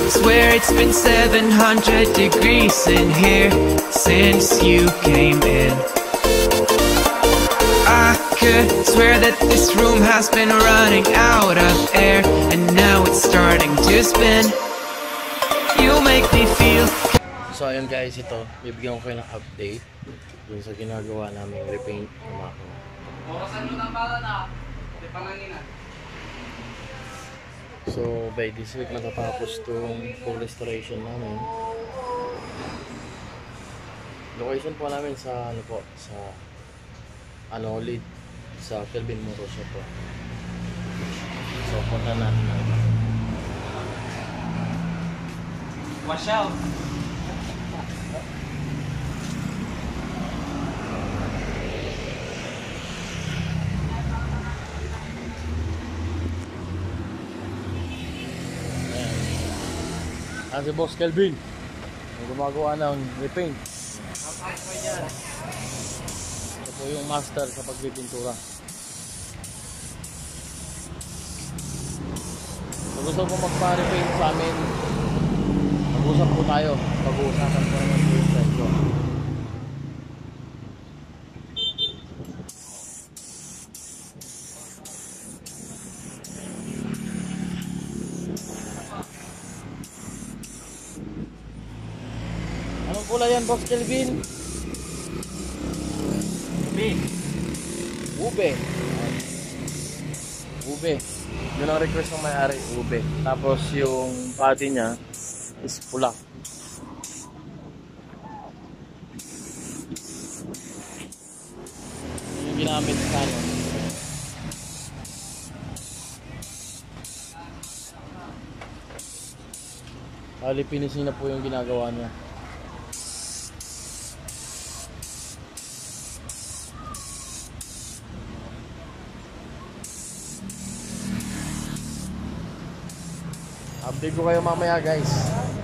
Swear it's been 700 degrees in here since you came in. I could swear that this room has been running out of air, and now it's starting to spin. You make me feel. So ayun guys, ito bibigyan ko kayo ng update dun sa ginagawa naming repaint ng makina. So by this week matatapos itong full restoration namin. Location po namin sa ano po, sa Anolid, sa Kelvin Moro Shop po. So punta natin. Watch out! Si Boss Kelvin ang gumagawa ng repaint. Ito po yung master sa pagpipintura. Kung gusto po magpa-repaint sa amin, mag-usap po tayo. Pag-uusapan po naman po yung presyo. Anong kulay yan, Boss Kelvin? Ube. Ube. Yun ang request ng may-ari, ube. Tapos yung body niya is pula. Yung ginamit sa ano. Bali, finishing na po yung ginagawa niya. Update ko kayo mamaya guys.